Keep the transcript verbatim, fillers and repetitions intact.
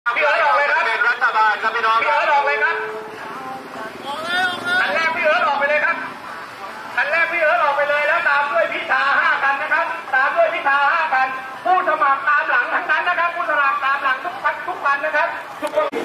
พี่เอิร์ธออกเลยครับเป็นรัฐบาลครับพี่น้องพี่เอิร์ธออกเลยครับคันแรกพี่เอิร์ธออกไปเลยครับคันแรกพี่เอิร์ธออกไปเลยแล้วตามด้วยพิธาห้าคันนะครับตามด้วยพิธาห้าคันผู้สมัครตามหลังทั้งนั้นนะครับผู้สมัครตามหลังทุกคันทุกคันนะครับทุกคน